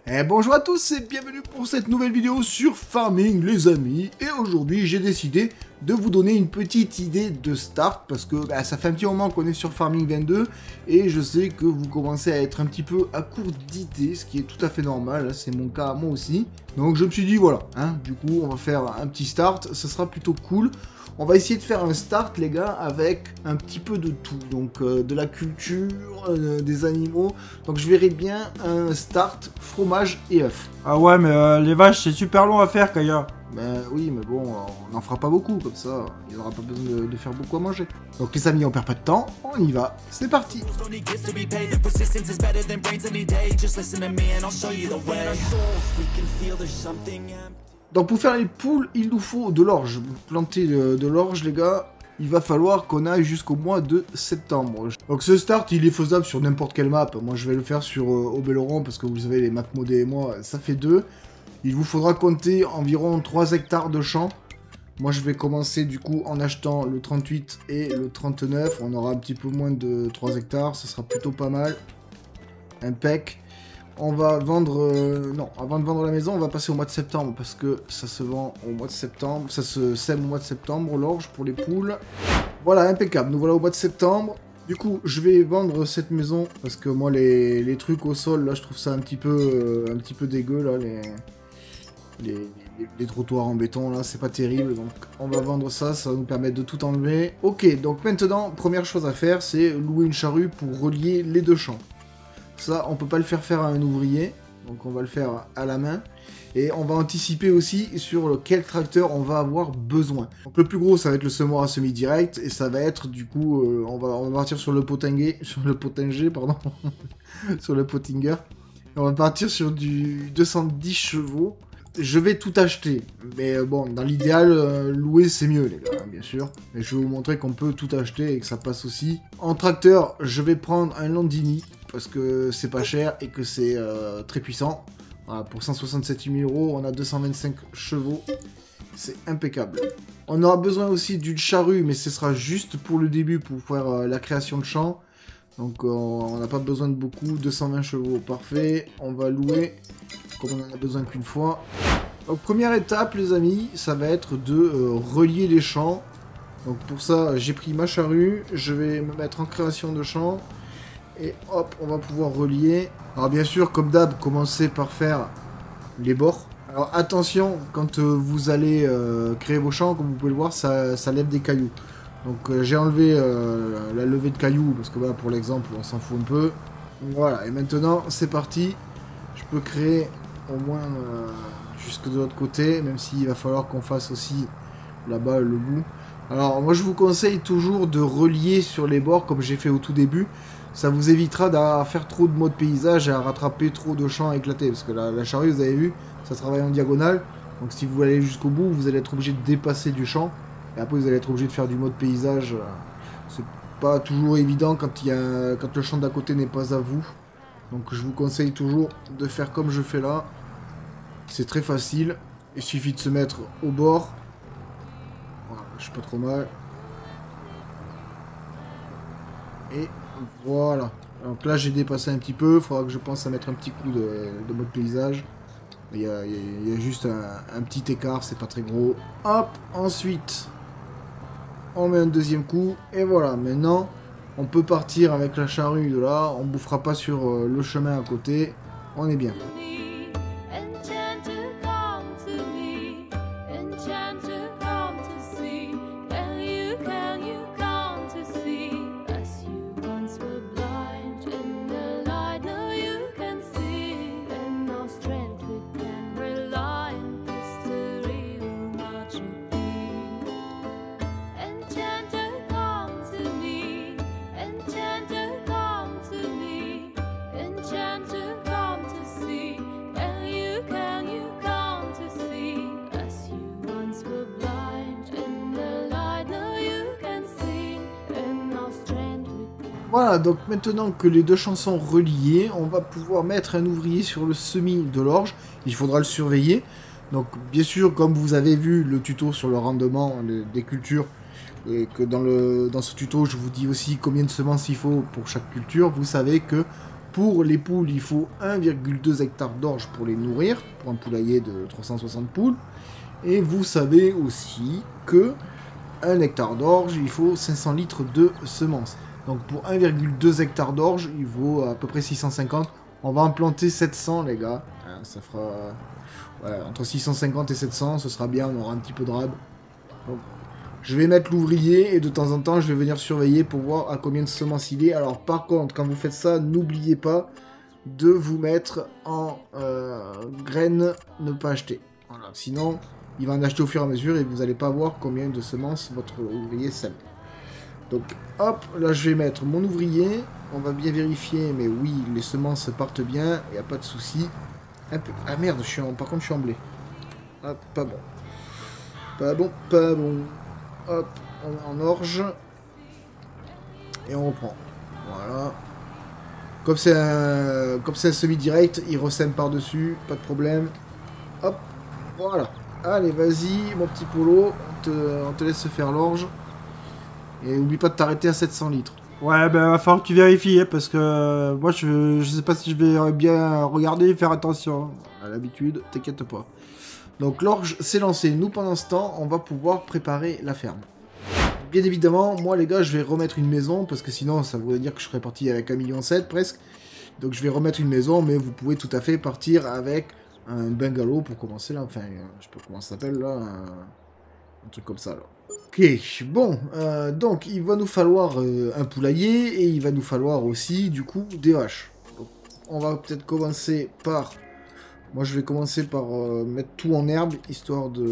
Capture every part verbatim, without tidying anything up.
Et bonjour à tous et bienvenue pour cette nouvelle vidéo sur Farming les amis. Et aujourd'hui j'ai décidé de vous donner une petite idée de start parce que bah, ça fait un petit moment qu'on est sur Farming vingt-deux et je sais que vous commencez à être un petit peu à court d'idées, ce qui est tout à fait normal, c'est mon cas moi aussi. Donc je me suis dit voilà, hein, du coup on va faire un petit start, ce sera plutôt cool. On va essayer de faire un start les gars avec un petit peu de tout, donc euh, de la culture, euh, des animaux, donc je verrai bien un start fromage et œufs. Ah ouais mais euh, les vaches c'est super long à faire Kaya. Ben oui mais bon, on n'en fera pas beaucoup, comme ça il n'y aura pas besoin de, de faire beaucoup à manger. Donc les amis on perd pas de temps, on y va, c'est parti. Donc pour faire les poules, il nous faut de l'orge. Pour planter de, de l'orge, les gars, il va falloir qu'on aille jusqu'au mois de septembre. Donc ce start, il est faisable sur n'importe quelle map. Moi, je vais le faire sur euh, Obéloron, parce que vous savez, les maps modées et moi, ça fait deux. Il vous faudra compter environ trois hectares de champs. Moi, je vais commencer du coup en achetant le trente-huit et le trente-neuf. On aura un petit peu moins de trois hectares, ça sera plutôt pas mal. Impec. On va vendre... Euh, non, avant de vendre la maison, on va passer au mois de septembre, parce que ça se vend au mois de septembre, ça se sème au mois de septembre, l'orge pour les poules. Voilà, impeccable, nous voilà au mois de septembre. Du coup, je vais vendre cette maison, parce que moi, les, les trucs au sol, là, je trouve ça un petit peu, euh, un petit peu dégueu, là, les, les, les, les trottoirs en béton, là, c'est pas terrible, donc on va vendre ça, ça va nous permettre de tout enlever. Ok, donc maintenant, première chose à faire, c'est louer une charrue pour relier les deux champs. Ça, on peut pas le faire faire à un ouvrier, donc on va le faire à la main. Et on va anticiper aussi sur quel tracteur on va avoir besoin. Donc le plus gros, ça va être le semoir à semi-direct, et ça va être du coup, euh, on, va, on va partir sur le potinger, sur le potinger, pardon, sur le pottinger. Et on va partir sur du deux cent dix chevaux. Je vais tout acheter, mais euh, bon, dans l'idéal, euh, louer c'est mieux les gars, hein, bien sûr. Et je vais vous montrer qu'on peut tout acheter et que ça passe aussi. En tracteur, je vais prendre un Landini, parce que c'est pas cher et que c'est euh, très puissant. Voilà, pour cent soixante-sept mille euros, on a deux cent vingt-cinq chevaux, c'est impeccable. On aura besoin aussi d'une charrue, mais ce sera juste pour le début, pour faire euh, la création de champs. Donc euh, on n'a pas besoin de beaucoup, deux cent vingt chevaux, parfait. On va louer, comme on en a besoin qu'une fois. Donc première étape les amis, ça va être de euh, relier les champs. Donc pour ça, j'ai pris ma charrue, je vais me mettre en création de champs. Et hop, on va pouvoir relier. Alors bien sûr, comme d'hab, commencez par faire les bords. Alors attention, quand euh, vous allez euh, créer vos champs, comme vous pouvez le voir, ça, ça lève des cailloux. Donc euh, j'ai enlevé euh, la levée de cailloux, parce que voilà, pour l'exemple, on s'en fout un peu. Voilà, et maintenant, c'est parti. Je peux créer au moins euh, jusque de l'autre côté, même s'il va falloir qu'on fasse aussi là-bas le bout. Alors moi je vous conseille toujours de relier sur les bords, comme j'ai fait au tout début. Ça vous évitera d'à faire trop de mode paysage et à rattraper trop de champs éclatés. Parce que la, la charrue, vous avez vu, ça travaille en diagonale. Donc si vous voulez aller jusqu'au bout, vous allez être obligé de dépasser du champ. Et après, vous allez être obligé de faire du mode paysage. C'est pas toujours évident quand, il y a, quand le champ d'à côté n'est pas à vous. Donc je vous conseille toujours de faire comme je fais là. C'est très facile. Il suffit de se mettre au bord. Voilà, je suis pas trop mal. Et voilà. Donc là j'ai dépassé un petit peu. Il faudra que je pense à mettre un petit coup de, de mode paysage. Il y a, il y a, il y a juste un, un petit écart, c'est pas très gros. Hop, ensuite on met un deuxième coup. Et voilà, maintenant on peut partir avec la charrue de là. On bouffera pas sur euh, le chemin à côté. On est bien. Voilà, donc maintenant que les deux champs sont reliés, on va pouvoir mettre un ouvrier sur le semis de l'orge. Il faudra le surveiller. Donc bien sûr, comme vous avez vu le tuto sur le rendement des cultures, et que dans, le, dans ce tuto, je vous dis aussi combien de semences il faut pour chaque culture, vous savez que Pour les poules, il faut un virgule deux hectares d'orge pour les nourrir, pour un poulailler de trois cent soixante poules. Et vous savez aussi que un hectare d'orge, il faut cinq cents litres de semences. Donc pour un virgule deux hectares d'orge, il vaut à peu près six cent cinquante. On va en planter sept cents, les gars. Hein, ça fera ouais, entre six cent cinquante et sept cents, ce sera bien, on aura un petit peu de rab. Donc, je vais mettre l'ouvrier et de temps en temps, je vais venir surveiller pour voir à combien de semences il est. Alors par contre, quand vous faites ça, n'oubliez pas de vous mettre en euh, graines ne pas acheter. Voilà. Sinon, il va en acheter au fur et à mesure et vous n'allez pas voir combien de semences votre ouvrier sème. Donc hop, là je vais mettre mon ouvrier. On va bien vérifier, mais oui, les semences partent bien, il n'y a pas de souci. Un peu... Ah merde, je suis en... par contre je suis en blé. Hop, pas bon. Pas bon, pas bon. Hop, on en orge. Et on reprend. Voilà. Comme c'est un, comme c'est un semi-direct, il ressème par-dessus, pas de problème. Hop, voilà. Allez, vas-y, mon petit polo, on te, on te laisse faire l'orge. Et oublie pas de t'arrêter à sept cents litres. Ouais, ben va falloir que tu vérifies, hein, parce que euh, moi je, je sais pas si je vais bien regarder et faire attention. À l'habitude, t'inquiète pas. Donc l'orge s'est lancé. Nous, pendant ce temps, on va pouvoir préparer la ferme. Bien évidemment, moi les gars, je vais remettre une maison, parce que sinon ça voudrait dire que je serais parti avec un million sept presque. Donc je vais remettre une maison, mais vous pouvez tout à fait partir avec un bungalow pour commencer là. Enfin, je sais pas comment ça s'appelle là. Un... un truc comme ça là. Ok, bon, euh, donc il va nous falloir euh, un poulailler et il va nous falloir aussi du coup des vaches. Donc, on va peut-être commencer par... Moi je vais commencer par euh, mettre tout en herbe, histoire de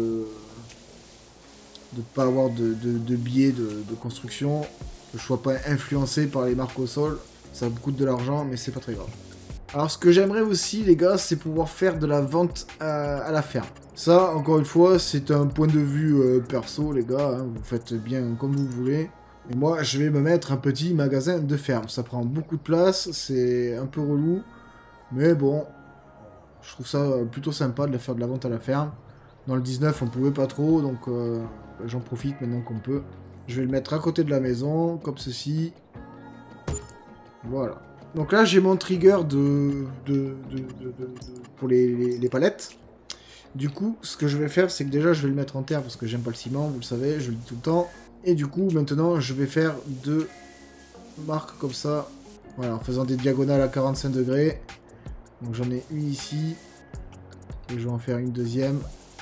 de pas avoir de, de, de biais de, de construction, que je sois pas influencé par les marques au sol. Ça me coûte de l'argent, mais c'est pas très grave. Alors ce que j'aimerais aussi les gars, c'est pouvoir faire de la vente à, à la ferme. Ça, encore une fois, c'est un point de vue euh, perso les gars, hein. Vous faites bien comme vous voulez. Et moi, je vais me mettre un petit magasin de ferme. Ça prend beaucoup de place, c'est un peu relou, mais bon, je trouve ça plutôt sympa de faire de la vente à la ferme. Dans le dix-neuf, on pouvait pas trop, donc euh, j'en profite maintenant qu'on peut. Je vais le mettre à côté de la maison, comme ceci. Voilà. Donc là, j'ai mon trigger de, de, de, de, de, de pour les, les, les palettes. Du coup, ce que je vais faire, c'est que déjà, je vais le mettre en terre, parce que j'aime pas le ciment, vous le savez, je le dis tout le temps. Et du coup, maintenant, je vais faire deux marques comme ça. Voilà, en faisant des diagonales à quarante-cinq degrés. Donc j'en ai une ici. Et je vais en faire une deuxième.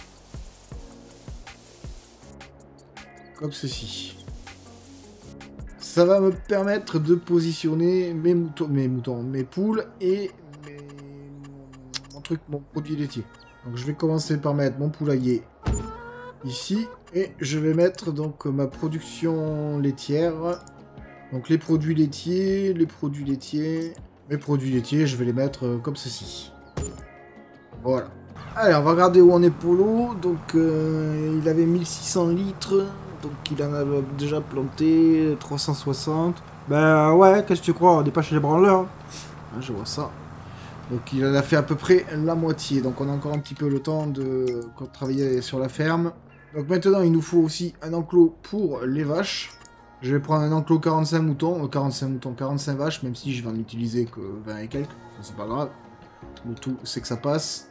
Comme ceci. Ça va me permettre de positionner mes moutons, mes moutons, mes poules et mes... mon truc, mon produit laitier. Donc je vais commencer par mettre mon poulailler ici et je vais mettre donc ma production laitière. Donc les produits laitiers, les produits laitiers, mes produits laitiers, je vais les mettre comme ceci. Voilà. Allez, on va regarder où on est pour l'eau. Donc euh, il avait mille six cents litres. Donc il en a déjà planté trois cent soixante. Ben ouais, qu'est-ce que tu crois? On n'est pas chez les branleurs. Ah, je vois ça. Donc il en a fait à peu près la moitié. Donc on a encore un petit peu le temps de travailler sur la ferme. Donc maintenant il nous faut aussi un enclos pour les vaches. Je vais prendre un enclos quarante-cinq moutons. Euh, quarante-cinq moutons, quarante-cinq vaches. Même si je vais en utiliser que vingt et quelques. C'est pas grave. Le tout c'est que ça passe.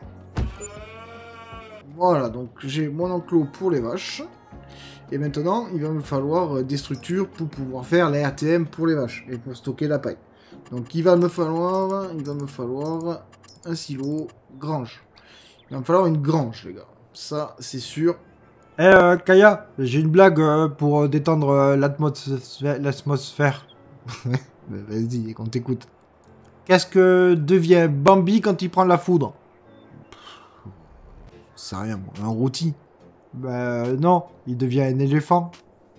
Voilà, donc j'ai mon enclos pour les vaches. Et maintenant, il va me falloir des structures pour pouvoir faire les R T M pour les vaches et pour stocker la paille. Donc il va me falloir, il va me falloir un silo, grange. Il va me falloir une grange, les gars. Ça, c'est sûr. Eh euh, Kaya, j'ai une blague euh, pour détendre euh, l'atmosphère. l'atmosphère. Vas-y, qu'on t'écoute. Qu'est-ce que devient Bambi quand il prend la foudre? C'est rien, moi. Un rôti. Ben non, il devient un éléphant.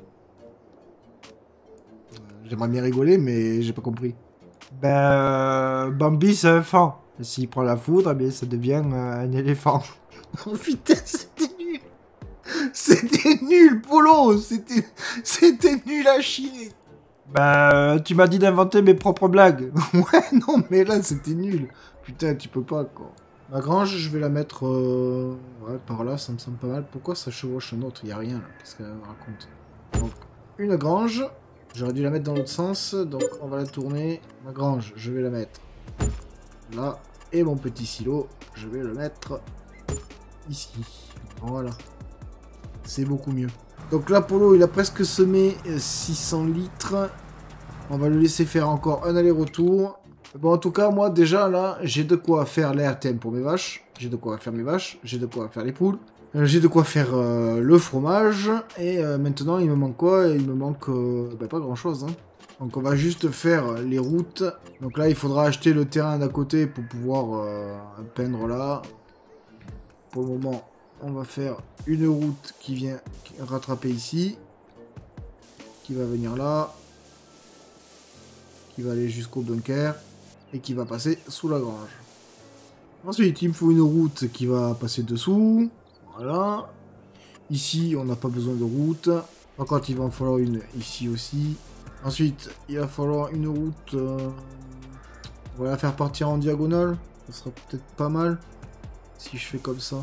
J'aimerais bien rigoler, mais j'ai pas compris. Ben euh, Bambi c'est un fan. S'il prend la foudre, eh bien ça devient euh, un éléphant. Oh putain, c'était nul. C'était nul, Polo. C'était, c'était nul à chier. Ben tu m'as dit d'inventer mes propres blagues. Ouais, non, mais là c'était nul. Putain, tu peux pas quoi. Ma grange, je vais la mettre euh... ouais, par là, ça me semble pas mal. Pourquoi ça chevauche un autre? Il n'y a rien là, qu'est-ce qu'elle raconte? Donc, une grange, j'aurais dû la mettre dans l'autre sens, donc on va la tourner. Ma grange, je vais la mettre Là. Et mon petit silo, je vais le mettre ici. Voilà. C'est beaucoup mieux. Donc là, Polo, il a presque semé six cents litres. On va le laisser faire encore un aller-retour. Bon, en tout cas, moi, déjà, là, j'ai de quoi faire l'A R T M pour mes vaches. J'ai de quoi faire mes vaches. J'ai de quoi faire les poules. Euh, j'ai de quoi faire euh, le fromage. Et euh, maintenant, il me manque quoi? Il me manque euh, bah, pas grand-chose. Hein. Donc, on va juste faire les routes. Donc là, il faudra acheter le terrain d'à côté pour pouvoir euh, peindre là. Pour le moment, on va faire une route qui vient rattraper ici. Qui va venir là. Qui va aller jusqu'au bunker. Et qui va passer sous la grange. Ensuite, il me faut une route qui va passer dessous. Voilà. Ici, on n'a pas besoin de route. Par contre, il va en falloir une ici aussi. Ensuite, il va falloir une route... Euh... On va la faire partir en diagonale. Ça sera peut-être pas mal. Si je fais comme ça.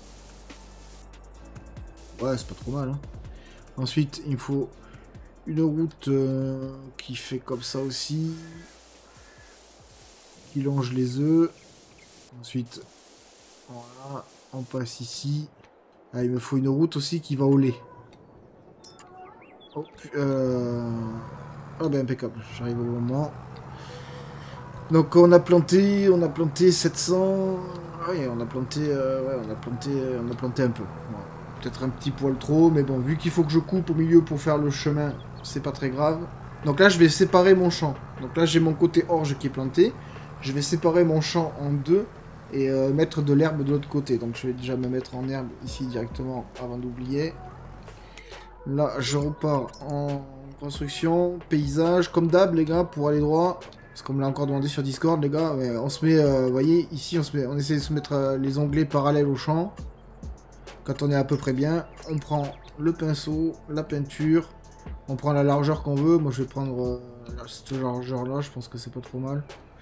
Ouais, c'est pas trop mal. Hein. Ensuite, il me faut une route euh, qui fait comme ça aussi. Qui longe les œufs. Ensuite, voilà, on passe ici. Ah, il me faut une route aussi qui va au lait. Oh, euh... oh ben impeccable, j'arrive au moment. Donc on a planté, on a planté sept cents. Oui, on a planté, euh, ouais, on a planté, on a planté un peu. Bon, peut-être un petit poil trop, mais bon, vu qu'il faut que je coupe au milieu pour faire le chemin, c'est pas très grave. Donc là, je vais séparer mon champ. Donc là, j'ai mon côté orge qui est planté. Je vais séparer mon champ en deux et euh, mettre de l'herbe de l'autre côté. Donc je vais déjà me mettre en herbe ici directement avant d'oublier. Là, je repars en construction, paysage, comme d'hab les gars, pour aller droit. Parce qu'on me l'a encore demandé sur Discord les gars. Ouais, on se met, euh, vous voyez, ici on, se met, on essaie de se mettre euh, les onglets parallèles au champ. Quand on est à peu près bien, on prend le pinceau, la peinture. On prend la largeur qu'on veut. Moi je vais prendre euh, cette largeur là, je pense que c'est pas trop mal.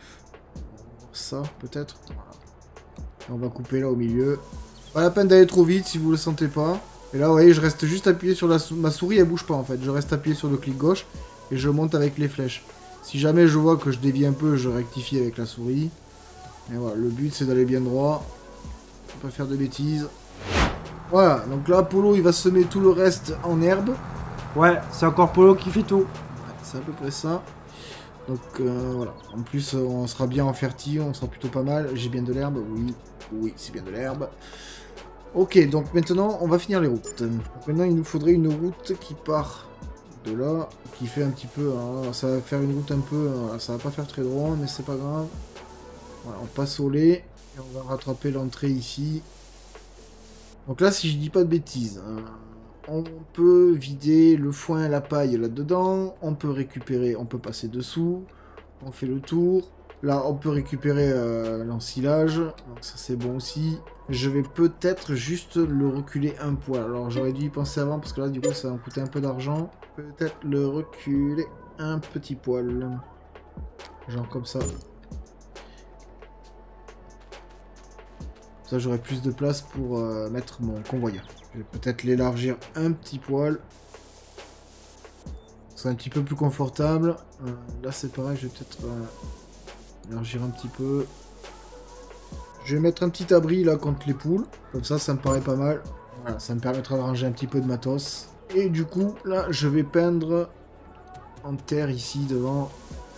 Ça peut-être. Voilà. On va couper là au milieu. Pas la peine d'aller trop vite si vous le sentez pas. Et là vous voyez je reste juste appuyé sur la sou ma souris, elle bouge pas en fait. Je reste appuyé sur le clic gauche et je monte avec les flèches. Si jamais je vois que je dévie un peu, je rectifie avec la souris. Et voilà, le but c'est d'aller bien droit. Pas faire de bêtises. Voilà, donc là Polo il va semer tout le reste en herbe. Ouais, c'est encore Polo qui fait tout. Ouais, c'est à peu près ça. Donc euh, voilà, en plus euh, on sera bien en fertile, on sera plutôt pas mal. J'ai bien de l'herbe, oui, oui, c'est bien de l'herbe. Ok, donc maintenant on va finir les routes. Donc, maintenant il nous faudrait une route qui part de là, qui fait un petit peu, hein, ça va faire une route un peu, hein, ça va pas faire très droit, mais c'est pas grave. Voilà, on passe au lait, et on va rattraper l'entrée ici. Donc là, si je dis pas de bêtises, hein, on peut vider le foin et la paille là-dedans, on peut récupérer, on peut passer dessous, on fait le tour. Là, on peut récupérer euh, l'ensilage, donc ça c'est bon aussi. Je vais peut-être juste le reculer un poil. Alors j'aurais dû y penser avant, parce que là, du coup, ça va me coûter un peu d'argent. Peut-être le reculer un petit poil. Genre comme ça. Ça, j'aurai plus de place pour euh, mettre mon convoyeur. Je vais peut-être l'élargir un petit poil. C'est un petit peu plus confortable. Euh, là, c'est pareil, je vais peut-être euh, élargir un petit peu. Je vais mettre un petit abri là contre les poules. Comme ça, ça me paraît pas mal. Voilà, ça me permettra de ranger un petit peu de matos. Et du coup, là, je vais peindre en terre ici devant.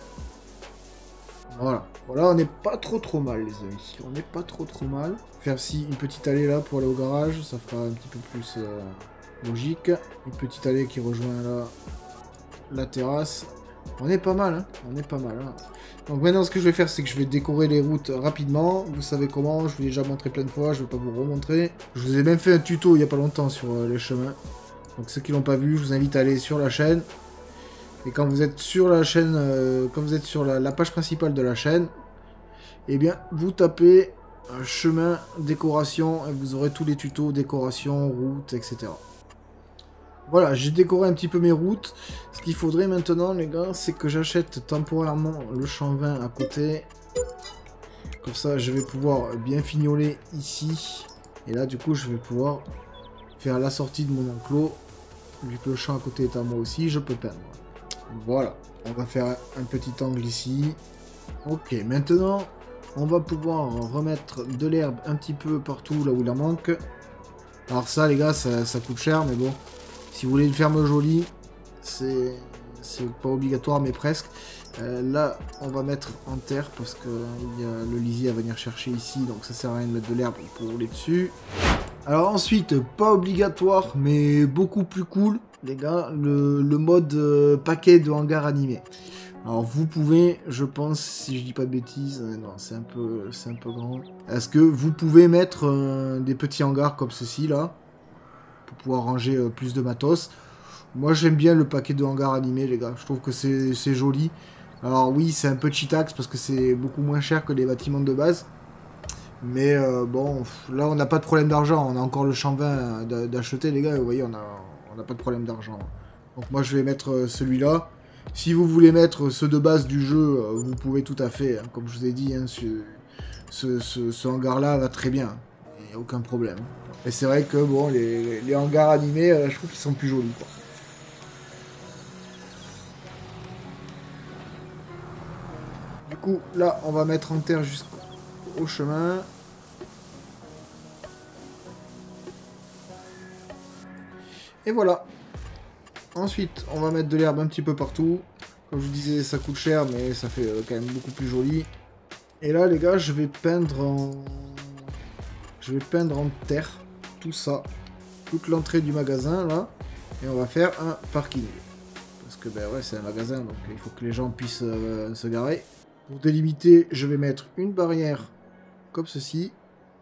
Voilà. Voilà, on n'est pas trop trop mal, les amis. On n'est pas trop trop mal. Faire si une petite allée là pour aller au garage, ça fera un petit peu plus euh, logique. Une petite allée qui rejoint là la terrasse. On est pas mal, hein. On est pas mal. Hein. Donc maintenant, ce que je vais faire, c'est que je vais décorer les routes rapidement. Vous savez comment, je vous l'ai déjà montré plein de fois, je vais pas vous remontrer. Je vous ai même fait un tuto il y a pas longtemps sur euh, les chemins. Donc ceux qui l'ont pas vu, je vous invite à aller sur la chaîne. Et quand vous êtes sur la chaîne, euh, quand vous êtes sur la, la page principale de la chaîne, eh bien, vous tapez euh, chemin, décoration, et vous aurez tous les tutos, décoration, route, et cetera. Voilà, j'ai décoré un petit peu mes routes. Ce qu'il faudrait maintenant, les gars, c'est que j'achète temporairement le champ vin à côté. Comme ça, je vais pouvoir bien fignoler ici. Et là, du coup, je vais pouvoir faire la sortie de mon enclos. Vu que le champ à côté est à moi aussi, je peux peindre. Voilà, on va faire un petit angle ici. Ok, maintenant, on va pouvoir remettre de l'herbe un petit peu partout là où il en manque. Alors ça, les gars, ça, ça coûte cher, mais bon. Si vous voulez une ferme jolie, c'est pas obligatoire, mais presque. Euh, là, on va mettre en terre parce que y a le lisier à venir chercher ici, donc ça sert à rien de mettre de l'herbe pour rouler dessus. Alors ensuite, pas obligatoire, mais beaucoup plus cool, les gars, le, le mode euh, paquet de hangar animé. Alors vous pouvez, je pense, si je dis pas de bêtises, euh, non, c'est un peu, c'est un peu grand. Est-ce que vous pouvez mettre euh, des petits hangars comme ceci là, pour pouvoir ranger euh, plus de matos. Moi j'aime bien le paquet de hangars animés, les gars. Je trouve que c'est joli. Alors oui, c'est un peu cheatax parce que c'est beaucoup moins cher que les bâtiments de base. Mais euh, bon, là on n'a pas de problème d'argent. On a encore le champ vingt d'acheter, les gars. Vous voyez, on n'a on a pas de problème d'argent. Donc moi je vais mettre euh, celui-là. Si vous voulez mettre ceux de base du jeu, euh, vous pouvez tout à fait. Hein, comme je vous ai dit, hein, ce, ce, ce, ce hangar-là va très bien. Il n'y a aucun problème. Et c'est vrai que bon, les, les hangars animés, euh, je trouve qu'ils sont plus jolis, quoi. Du coup, là, on va mettre en terre jusqu'au chemin. Et voilà. Ensuite, on va mettre de l'herbe un petit peu partout. Comme je vous disais, ça coûte cher, mais ça fait euh, quand même beaucoup plus joli. Et là, les gars, je vais peindre en... Je vais peindre en terre tout ça. Toute l'entrée du magasin, là. Et on va faire un parking. Parce que, ben ouais, c'est un magasin, donc il faut que les gens puissent euh, se garer. Pour délimiter, je vais mettre une barrière comme ceci.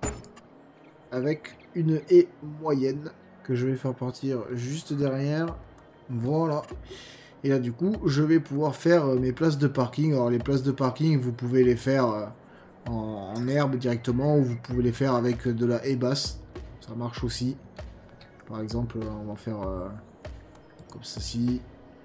Avec une haie moyenne que je vais faire partir juste derrière. Voilà. Et là, du coup, je vais pouvoir faire euh, mes places de parking. Alors, les places de parking, vous pouvez les faire euh, en, en herbe directement ou vous pouvez les faire avec de la haie basse. Ça marche aussi. Par exemple, on va faire euh, comme ceci.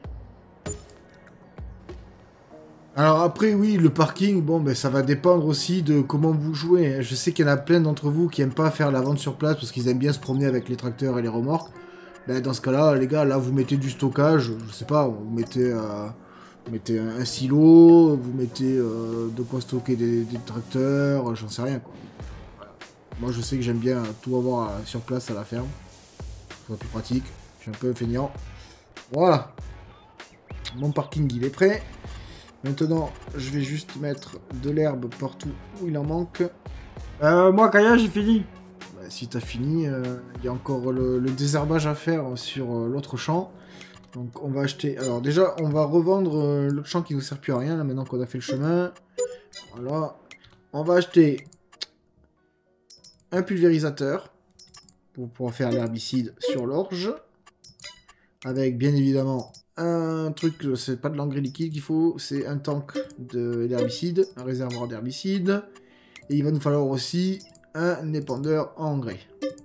Alors après, oui, le parking, bon, ben ça va dépendre aussi de comment vous jouez. Je sais qu'il y en a plein d'entre vous qui aiment pas faire la vente sur place parce qu'ils aiment bien se promener avec les tracteurs et les remorques. Ben, dans ce cas-là, les gars, là, vous mettez du stockage, je sais pas, vous mettez, euh, vous mettez un, un silo, vous mettez euh, de quoi stocker des, des tracteurs, j'en sais rien, quoi. Voilà. Moi, je sais que j'aime bien tout avoir euh, sur place à la ferme. C'est plus pratique. Je suis un peu feignant. Voilà. Mon parking, il est prêt. Maintenant, je vais juste mettre de l'herbe partout où il en manque. Euh, moi, Kaya, j'ai fini. Bah, si t'as fini, il euh, y a encore le, le désherbage à faire sur euh, l'autre champ. Donc, on va acheter... Alors, déjà, on va revendre euh, l'autre champ qui ne nous sert plus à rien, là, maintenant qu'on a fait le chemin. Voilà. On va acheter un pulvérisateur pour pouvoir faire l'herbicide sur l'orge. Avec, bien évidemment... un truc, c'est pas de l'engrais liquide qu'il faut, c'est un tank d'herbicide, un réservoir d'herbicide. Et il va nous falloir aussi un épandeur en engrais.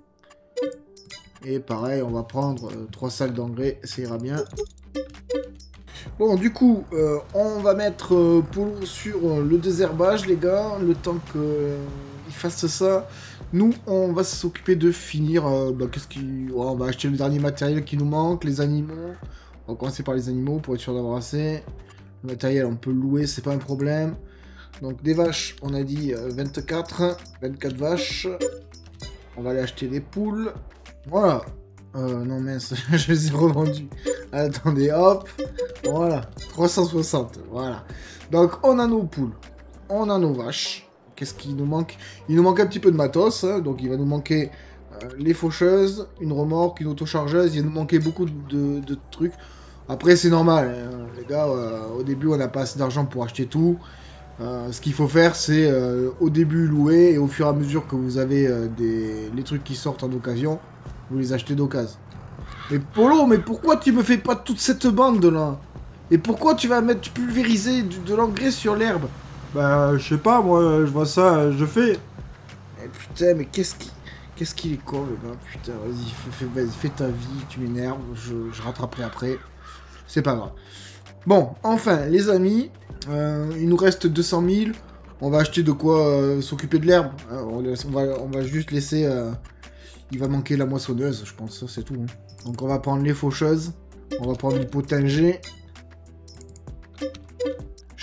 Et pareil, on va prendre euh, trois sacs d'engrais, ça ira bien. Bon, du coup, euh, on va mettre euh, Polo sur euh, le désherbage, les gars, le temps qu'il euh, fasse ça. Nous, on va s'occuper de finir. Euh, bah, qu'est-ce qui... Ouais, on va acheter le dernier matériel qui nous manque, les animaux. On va commencer par les animaux pour être sûr d'avoir assez. Le matériel, on peut le louer, c'est pas un problème. Donc des vaches, on a dit euh, vingt-quatre. vingt-quatre vaches. On va aller acheter des poules. Voilà. Euh, non mince, je les ai revendus. Attendez, hop. Voilà. trois cent soixante. Voilà. Donc on a nos poules. On a nos vaches. Qu'est-ce qui nous manque? Il nous manque un petit peu de matos. Hein, donc il va nous manquer... Euh, les faucheuses, une remorque, une autochargeuse. Il va nous manquer beaucoup de, de, de trucs. Après, c'est normal, hein, les gars, euh, au début, on n'a pas assez d'argent pour acheter tout. Euh, ce qu'il faut faire, c'est euh, au début louer, et au fur et à mesure que vous avez euh, des... les trucs qui sortent en occasion, vous les achetez d'occasion. Mais Polo, mais pourquoi tu me fais pas toute cette bande, là? Et pourquoi tu vas mettre pulvériser du, de l'engrais sur l'herbe? Bah, je sais pas, moi, je vois ça, je fais. Eh, putain, mais qu'est-ce qui... Qu'est-ce qu'il est con, le gars? Putain, vas-y, fais, fais, vas fais ta vie, tu m'énerves, je, je rattraperai après. C'est pas grave. Bon, enfin, les amis, euh, il nous reste deux cent mille. On va acheter de quoi euh, s'occuper de l'herbe. Euh, on, on, va, on va juste laisser... Euh, il va manquer la moissonneuse, je pense, ça c'est tout. Hein. Donc on va prendre les faucheuses. On va prendre du potager. Je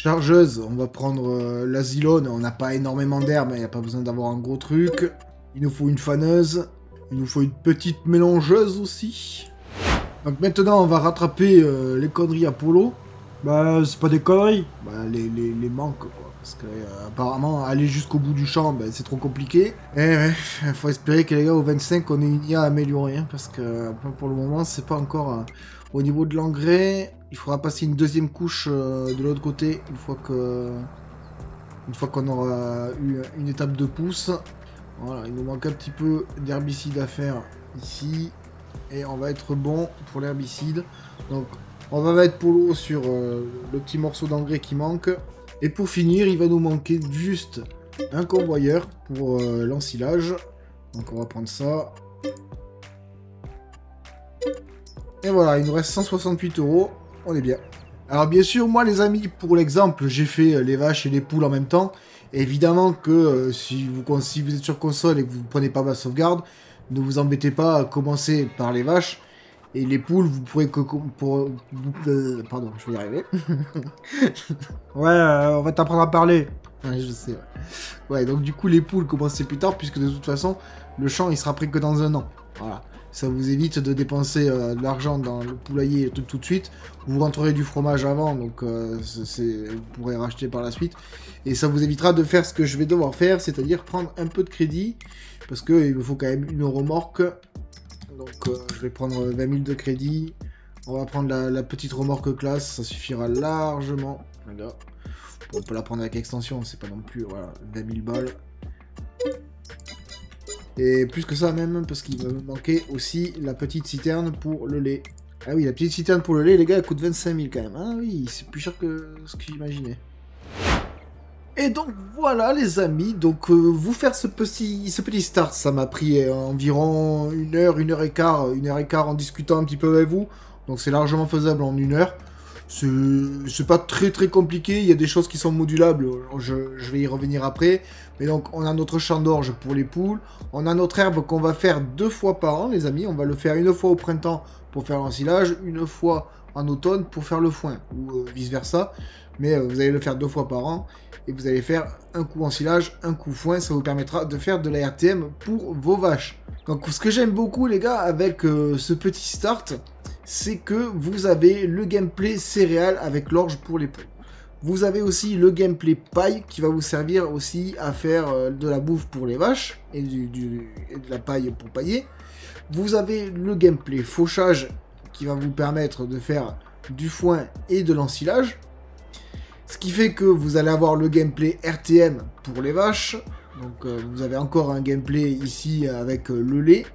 chargeuse, on va prendre euh, la Zylone. On n'a pas énormément d'herbe, il n'y a pas besoin d'avoir un gros truc. Il nous faut une faneuse. Il nous faut une petite mélangeuse aussi. Donc maintenant, on va rattraper euh, les conneries Apollo. Bah, c'est pas des conneries. Bah, les, les, les manques, quoi. Parce que, euh, apparemment, aller jusqu'au bout du champ, bah, c'est trop compliqué. Et ouais, faut espérer que les gars, au vingt-cinq, on ait une I A améliorée. Hein, parce que, pour le moment, c'est pas encore... Euh, au niveau de l'engrais, il faudra passer une deuxième couche euh, de l'autre côté, une fois que... Une fois qu'on aura eu une étape de pouce. Voilà, il nous manque un petit peu d'herbicide à faire ici. Et on va être bon pour l'herbicide. Donc, on va mettre Polo sur euh, le petit morceau d'engrais qui manque. Et pour finir, il va nous manquer juste un convoyeur pour euh, l'ensilage. Donc, on va prendre ça. Et voilà, il nous reste cent soixante-huit euros. On est bien. Alors, bien sûr, moi, les amis, pour l'exemple, j'ai fait les vaches et les poules en même temps. Et évidemment que euh, si, vous, si vous êtes sur console et que vous ne prenez pas ma sauvegarde, ne vous embêtez pas à commencer par les vaches. Et les poules, vous pourrez que... Pour, euh, pardon, je vais y arriver. Ouais, euh, on va t'apprendre à parler. Ouais, je sais. Ouais. Ouais, donc du coup, les poules, commencez plus tard, puisque de toute façon, le champ, il sera prêt que dans un an. Voilà. Ça vous évite de dépenser euh, de l'argent dans le poulailler tout, tout de suite. Vous rentrerez du fromage avant, donc euh, c'est, vous pourrez racheter par la suite. Et ça vous évitera de faire ce que je vais devoir faire, c'est-à-dire prendre un peu de crédit. Parce qu'il me faut quand même une remorque. Donc euh, je vais prendre vingt mille de crédit. On va prendre la, la petite remorque classe, ça suffira largement. Là. On peut la prendre avec extension, c'est pas non plus voilà, vingt mille balles. Et plus que ça même, parce qu'il va me manquer aussi la petite citerne pour le lait. Ah oui, la petite citerne pour le lait, les gars, elle coûte vingt-cinq mille quand même. Ah oui, c'est plus cher que ce que j'imaginais. Et donc voilà les amis, donc euh, vous faire ce petit, ce petit start, ça m'a pris euh, environ une heure, une heure et quart, une heure et quart en discutant un petit peu avec vous. Donc c'est largement faisable en une heure. C'est pas très très compliqué, il y a des choses qui sont modulables, je, je vais y revenir après. Mais donc on a notre champ d'orge pour les poules, on a notre herbe qu'on va faire deux fois par an les amis. On va le faire une fois au printemps pour faire l'ensilage, une fois en automne pour faire le foin, ou euh, vice versa. Mais euh, vous allez le faire deux fois par an. Et vous allez faire un coup ensilage, un coup foin, ça vous permettra de faire de la R T M pour vos vaches. Donc ce que j'aime beaucoup les gars avec euh, ce petit start, c'est que vous avez le gameplay céréales avec l'orge pour les poules. Vous avez aussi le gameplay paille qui va vous servir aussi à faire euh, de la bouffe pour les vaches et, du, du, et de la paille pour pailler. Vous avez le gameplay fauchage qui va vous permettre de faire du foin et de l'ensilage. Ce qui fait que vous allez avoir le gameplay R T M pour les vaches. Donc euh, vous avez encore un gameplay ici avec euh, le lait.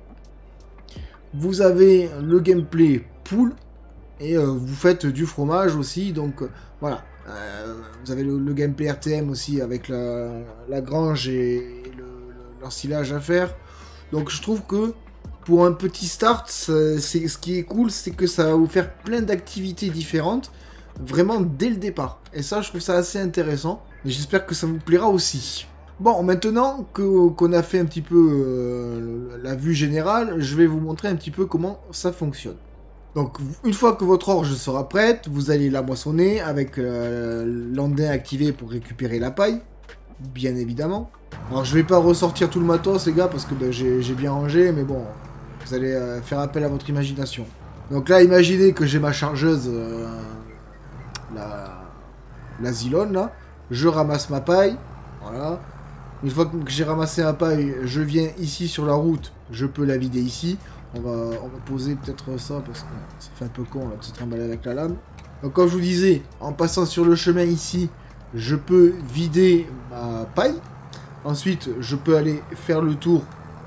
Vous avez le gameplay poule. Et euh, vous faites du fromage aussi. Donc euh, voilà. Euh, vous avez le, le gameplay R T M aussi avec la, la grange et l'ensilage à faire. Donc je trouve que pour un petit start, c'est, ce qui est cool, c'est que ça va vous faire plein d'activités différentes. Vraiment dès le départ. Et ça, je trouve ça assez intéressant. Et j'espère que ça vous plaira aussi. Bon, maintenant que, qu'on a fait un petit peu euh, la vue générale, je vais vous montrer un petit peu comment ça fonctionne. Donc, une fois que votre orge sera prête, vous allez la moissonner avec euh, l'andin activé pour récupérer la paille. Bien évidemment. Alors, je vais pas ressortir tout le matos, les gars, parce que ben, j'ai, j'ai bien rangé, mais bon, vous allez euh, faire appel à votre imagination. Donc là, imaginez que j'ai ma chargeuse... Euh, La, la Zylone là, je ramasse ma paille, voilà. Une fois que j'ai ramassé ma paille, je viens ici sur la route, je peux la vider ici. On va, on va poser peut-être ça parce que ça fait un peu con là, de se trimballer avec la lame. Donc comme je vous disais, en passant sur le chemin ici, je peux vider ma paille. Ensuite, je peux aller faire le tour.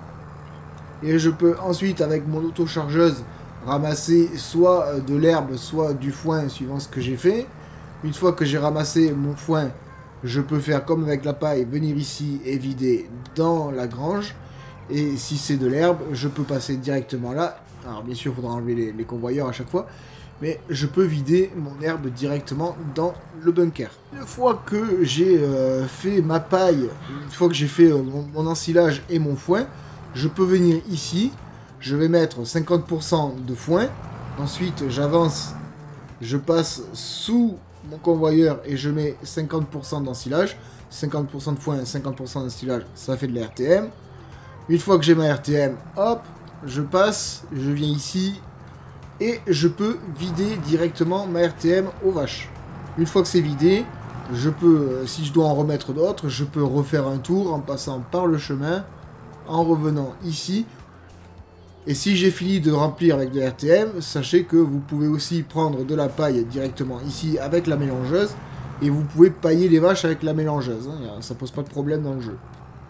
Et je peux ensuite, avec mon auto-chargeuse, ramasser soit de l'herbe, soit du foin, suivant ce que j'ai fait. Une fois que j'ai ramassé mon foin, je peux faire comme avec la paille, venir ici et vider dans la grange. Et si c'est de l'herbe, je peux passer directement là. Alors bien sûr, il faudra enlever les, les convoyeurs à chaque fois. Mais je peux vider mon herbe directement dans le bunker. Une fois que j'ai euh, fait ma paille, une fois que j'ai fait euh, mon, mon ensilage et mon foin, je peux venir ici. Je vais mettre cinquante pour cent de foin. Ensuite, j'avance. Je passe sous mon convoyeur et je mets cinquante pour cent d'ensilage. cinquante pour cent de foin et cinquante pour cent d'ensilage, ça fait de la R T M. Une fois que j'ai ma R T M, hop, je passe, je viens ici et je peux vider directement ma R T M aux vaches. Une fois que c'est vidé, je peux, si je dois en remettre d'autres, je peux refaire un tour en passant par le chemin, en revenant ici. Et si j'ai fini de remplir avec de la R T M, sachez que vous pouvez aussi prendre de la paille directement ici avec la mélangeuse. Et vous pouvez pailler les vaches avec la mélangeuse. Hein, ça pose pas de problème dans le jeu.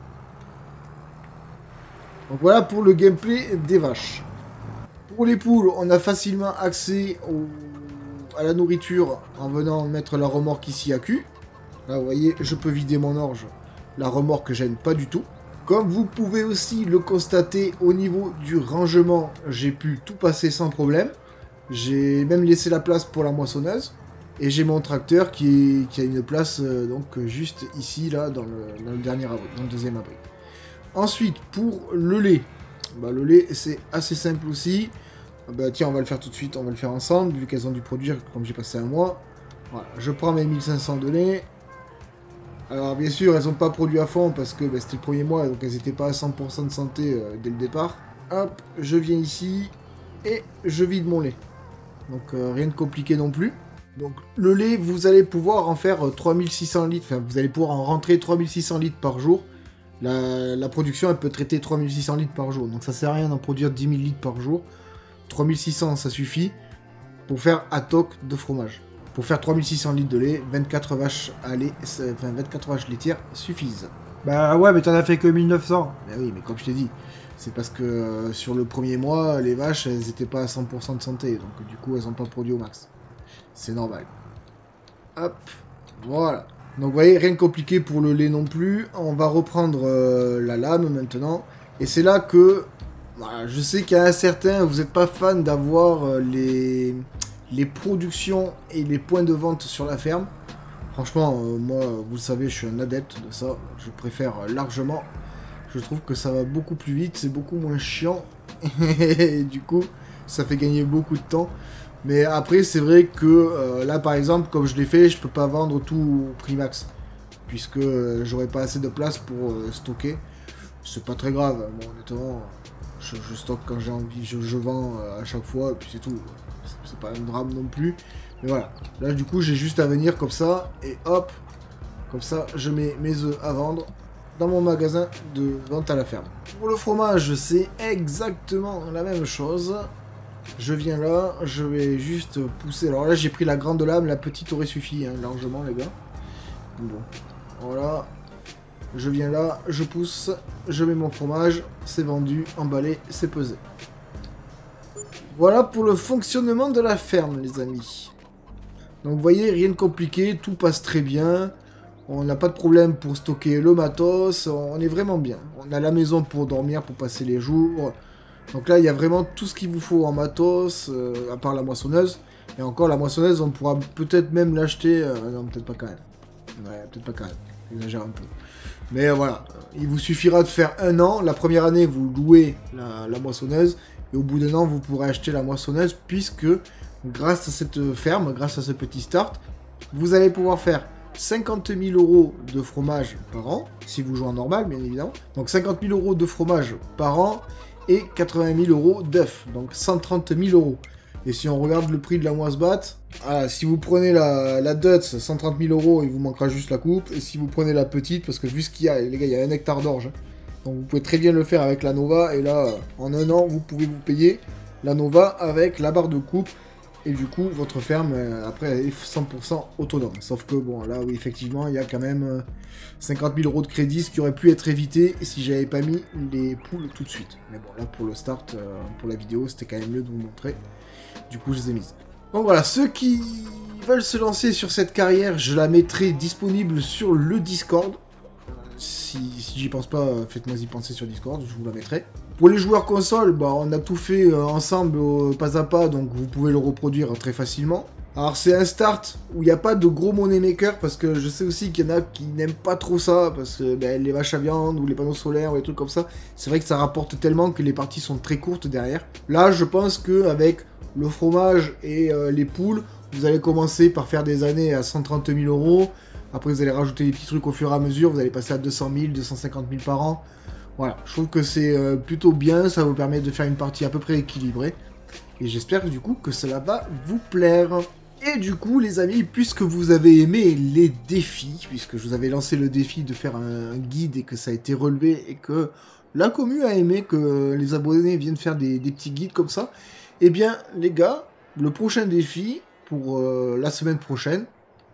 Donc voilà pour le gameplay des vaches. Pour les poules, on a facilement accès au... à la nourriture en venant mettre la remorque ici à cul. Là, vous voyez, je peux vider mon orge. La remorque gêne pas du tout. Comme vous pouvez aussi le constater au niveau du rangement, j'ai pu tout passer sans problème. J'ai même laissé la place pour la moissonneuse. Et j'ai mon tracteur qui, qui a une place euh, donc juste ici, là, dans le, dans le dernier abri, dans le deuxième abri. Ensuite, pour le lait. Bah, le lait, c'est assez simple aussi. Bah, tiens, on va le faire tout de suite, on va le faire ensemble, vu qu'elles ont dû produire, comme j'ai passé un mois. Voilà, je prends mes mille cinq cents de lait. Alors, bien sûr, elles n'ont pas produit à fond, parce que bah, c'était le premier mois, donc elles n'étaient pas à cent pour cent de santé euh, dès le départ. Hop, je viens ici, et je vide mon lait. Donc, euh, rien de compliqué non plus. Donc le lait, vous allez pouvoir en faire trois mille six cents litres, enfin vous allez pouvoir en rentrer trois mille six cents litres par jour. La, la production, elle peut traiter trois mille six cents litres par jour, donc ça sert à rien d'en produire dix mille litres par jour. trois mille six cents, ça suffit pour faire à toc de fromage. Pour faire trois mille six cents litres de lait, vingt-quatre vaches à lait, enfin vingt-quatre vaches laitières suffisent. Bah ouais, mais t'en as fait que mille neuf cents. Bah oui, mais comme je t'ai dit, c'est parce que euh, sur le premier mois, les vaches, elles n'étaient pas à cent pour cent de santé, donc du coup, elles n'ont pas produit au max. C'est normal. Hop, voilà. Donc vous voyez, rien de compliqué pour le lait non plus. On va reprendre euh, la lame maintenant. Et c'est là que... Voilà, je sais qu'il y a un certain, vous n'êtes pas fan d'avoir euh, les, les productions et les points de vente sur la ferme. Franchement, euh, moi, vous le savez, je suis un adepte de ça. Je préfère euh, largement. Je trouve que ça va beaucoup plus vite, c'est beaucoup moins chiant. Et du coup, ça fait gagner beaucoup de temps. Mais après, c'est vrai que euh, là, par exemple, comme je l'ai fait, je peux pas vendre tout au prix max. Puisque euh, j'aurais pas assez de place pour euh, stocker. C'est pas très grave. Bon, honnêtement, je, je stocke quand j'ai envie, je, je vends euh, à chaque fois, et puis c'est tout. C'est pas un drame non plus. Mais voilà. Là, du coup, j'ai juste à venir comme ça, et hop. Comme ça, je mets mes œufs à vendre dans mon magasin de vente à la ferme. Pour le fromage, c'est exactement la même chose. Je viens là, je vais juste pousser. Alors là, j'ai pris la grande lame, la petite aurait suffi, hein, largement, les gars. Bon, voilà. Je viens là, je pousse, je mets mon fromage, c'est vendu, emballé, c'est pesé. Voilà pour le fonctionnement de la ferme, les amis. Donc, vous voyez, rien de compliqué, tout passe très bien. On n'a pas de problème pour stocker le matos, on est vraiment bien. On a la maison pour dormir, pour passer les jours. Donc là, il y a vraiment tout ce qu'il vous faut en matos, euh, à part la moissonneuse. Et encore, la moissonneuse, on pourra peut-être même l'acheter... Euh, non, peut-être pas quand même. Ouais, peut-être pas quand même. J'exagère un peu. Mais euh, voilà, il vous suffira de faire un an. La première année, vous louez la, la moissonneuse. Et au bout d'un an, vous pourrez acheter la moissonneuse. Puisque, grâce à cette ferme, grâce à ce petit start, vous allez pouvoir faire cinquante mille euros de fromage par an. Si vous jouez en normal, bien évidemment. Donc cinquante mille euros de fromage par an. Et quatre-vingt mille euros d'œufs, donc cent trente mille euros. Et si on regarde le prix de la moisse-batte, ah, si vous prenez la, la Dutz, cent trente mille euros, il vous manquera juste la coupe. Et si vous prenez la petite, parce que vu ce qu'il y a, les gars, il y a un hectare d'orge. Hein. Donc vous pouvez très bien le faire avec la Nova. Et là, en un an, vous pouvez vous payer la Nova avec la barre de coupe. Et du coup, votre ferme, euh, après, elle est cent pour cent autonome. Sauf que, bon, là, oui, effectivement, il y a quand même euh, cinquante mille euros de crédit, ce qui aurait pu être évité si j'avais pas mis les poules tout de suite. Mais bon, là, pour le start, euh, pour la vidéo, c'était quand même mieux de vous montrer. Du coup, je les ai mises. Donc voilà, ceux qui veulent se lancer sur cette carrière, je la mettrai disponible sur le Discord. Si, si j'y pense pas, faites-moi y penser sur Discord, je vous la mettrai. Pour les joueurs console, bah, on a tout fait euh, ensemble euh, pas à pas, donc vous pouvez le reproduire très facilement. Alors c'est un start où il n'y a pas de gros money maker, parce que je sais aussi qu'il y en a qui n'aiment pas trop ça, parce que ben, les vaches à viande ou les panneaux solaires ou des trucs comme ça, c'est vrai que ça rapporte tellement que les parties sont très courtes derrière. Là je pense qu'avec le fromage et euh, les poules, Vous allez commencer par faire des années à cent trente mille euros. Après, vous allez rajouter des petits trucs au fur et à mesure. Vous allez passer à deux cent mille, deux cent cinquante mille par an. Voilà, je trouve que c'est euh, plutôt bien. Ça vous permet de faire une partie à peu près équilibrée. Et j'espère du coup que cela va vous plaire. Et du coup, les amis, puisque vous avez aimé les défis, puisque je vous avais lancé le défi de faire un guide et que ça a été relevé et que la commu a aimé que les abonnés viennent faire des, des petits guides comme ça, eh bien, les gars, le prochain défi pour euh, la semaine prochaine,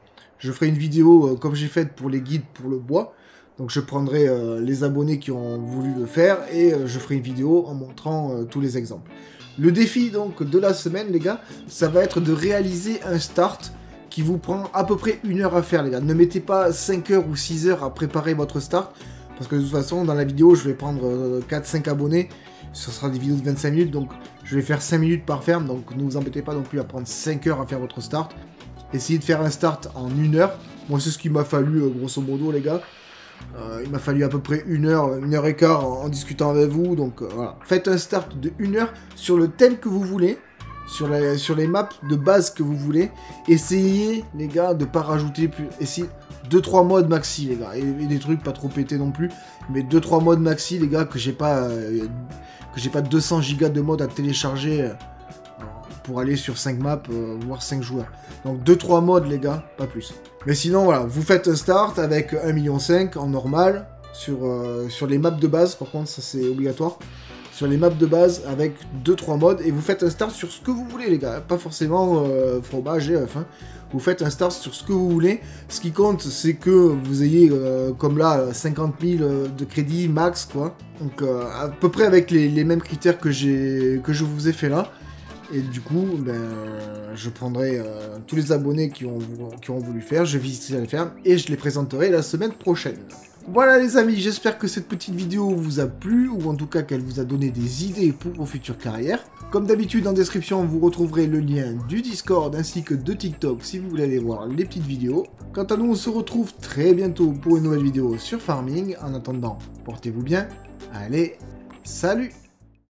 je ferai une vidéo euh, comme j'ai fait pour les guides pour le bois. Donc je prendrai euh, les abonnés qui ont voulu le faire et euh, je ferai une vidéo en montrant euh, tous les exemples. Le défi donc de la semaine, les gars, ça va être de réaliser un start qui vous prend à peu près une heure à faire, les gars. Ne mettez pas cinq heures ou six heures à préparer votre start, parce que de toute façon, dans la vidéo, je vais prendre euh, quatre cinq abonnés. Ce sera des vidéos de vingt-cinq minutes, donc je vais faire cinq minutes par ferme, donc ne vous embêtez pas non plus à prendre cinq heures à faire votre start. Essayez de faire un start en une heure. Moi, c'est ce qui m'a fallu, euh, grosso modo, les gars. Euh, il m'a fallu à peu près une heure, une heure et quart en, en discutant avec vous. Donc euh, voilà, faites un start de une heure sur le thème que vous voulez, sur, la, sur les maps de base que vous voulez. Essayez, les gars, de pas rajouter plus. Essayez deux trois modes maxi, les gars, et, et des trucs pas trop pétés non plus. Mais deux trois modes maxi, les gars, que j'ai pas, euh, que j'ai pas deux cents gigas de modes à télécharger euh, pour aller sur cinq maps, euh, voire cinq joueurs. Donc deux trois modes, les gars, pas plus. Mais sinon, voilà, vous faites un start avec un virgule cinq million en normal, sur, euh, sur les maps de base, par contre, ça c'est obligatoire. Sur les maps de base avec deux trois modes, et vous faites un start sur ce que vous voulez, les gars. Pas forcément euh, fromage, G F, hein. Vous faites un start sur ce que vous voulez. Ce qui compte, c'est que vous ayez, euh, comme là, cinquante mille de crédit max, quoi. Donc, euh, à peu près avec les, les mêmes critères que, j'ai, que je vous ai fait là. Et du coup, ben, je prendrai euh, tous les abonnés qui ont, qui ont voulu faire, je visiterai la ferme et je les présenterai la semaine prochaine. Voilà les amis, j'espère que cette petite vidéo vous a plu, ou en tout cas qu'elle vous a donné des idées pour vos futures carrières. Comme d'habitude, en description, vous retrouverez le lien du Discord ainsi que de TikTok si vous voulez aller voir les petites vidéos. Quant à nous, on se retrouve très bientôt pour une nouvelle vidéo sur Farming. En attendant, portez-vous bien. Allez, salut!